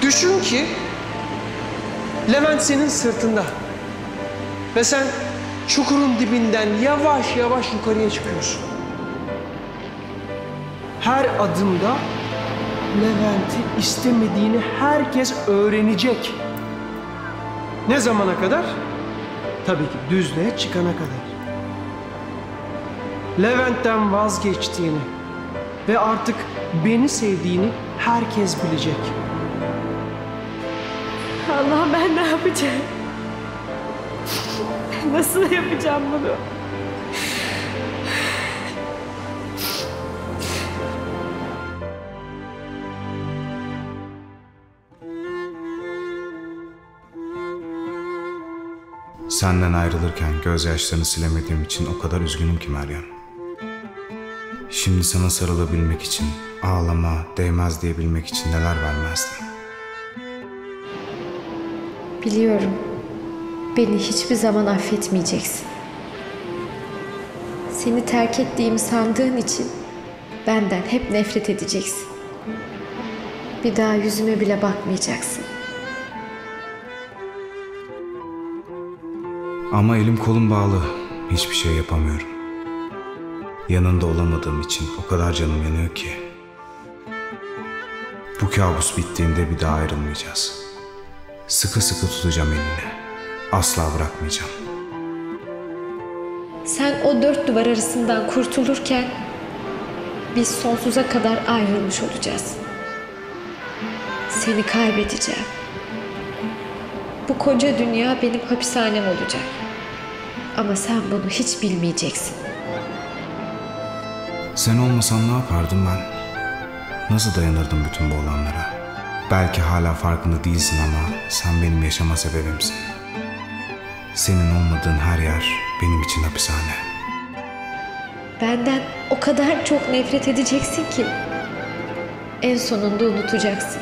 Düşün ki Levent senin sırtında ve sen çukurun dibinden yavaş yavaş yukarıya çıkıyorsun. Her adımda Levent'i istemediğini herkes öğrenecek. Ne zamana kadar? Tabii ki düzlüğe çıkana kadar. Levent'ten vazgeçtiğini ve artık beni sevdiğini herkes bilecek. Allah'ım ben ne yapacağım? Nasıl yapacağım bunu? Senden ayrılırken gözyaşlarını silemediğim için o kadar üzgünüm ki Meryem. Şimdi sana sarılabilmek için, ağlama, değmez diyebilmek için neler vermezdim. Biliyorum. Beni hiçbir zaman affetmeyeceksin. Seni terk ettiğimi sandığın için benden hep nefret edeceksin. Bir daha yüzüme bile bakmayacaksın. Ama elim kolum bağlı, hiçbir şey yapamıyorum. Yanında olamadığım için o kadar canım yanıyor ki. Bu kabus bittiğinde bir daha ayrılmayacağız. Sıkı sıkı tutacağım elini. Asla bırakmayacağım. Sen o 4 duvar arasından kurtulurken biz sonsuza kadar ayrılmış olacağız. Seni kaybedeceğim. Bu koca dünya benim hapishanem olacak. Ama sen bunu hiç bilmeyeceksin. Sen olmasan ne yapardım ben? Nasıl dayanırdım bütün bu olanlara? Belki hala farkında değilsin ama sen benim yaşama sebebimsin. Senin olmadığın her yer benim için hapishane. Benden o kadar çok nefret edeceksin ki en sonunda unutacaksın.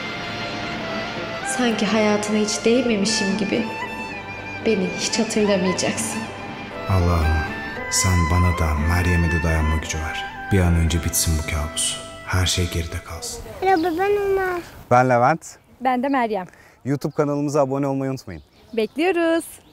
Sanki hayatına hiç değmemişim gibi beni hiç hatırlamayacaksın. Allah'ım sen bana da Meryem'e de dayanma gücü ver. Bir an önce bitsin bu kabus. Her şey geride kalsın. Merhaba ben Ömer. Ben Levent. Ben de Meryem. YouTube kanalımıza abone olmayı unutmayın. Bekliyoruz.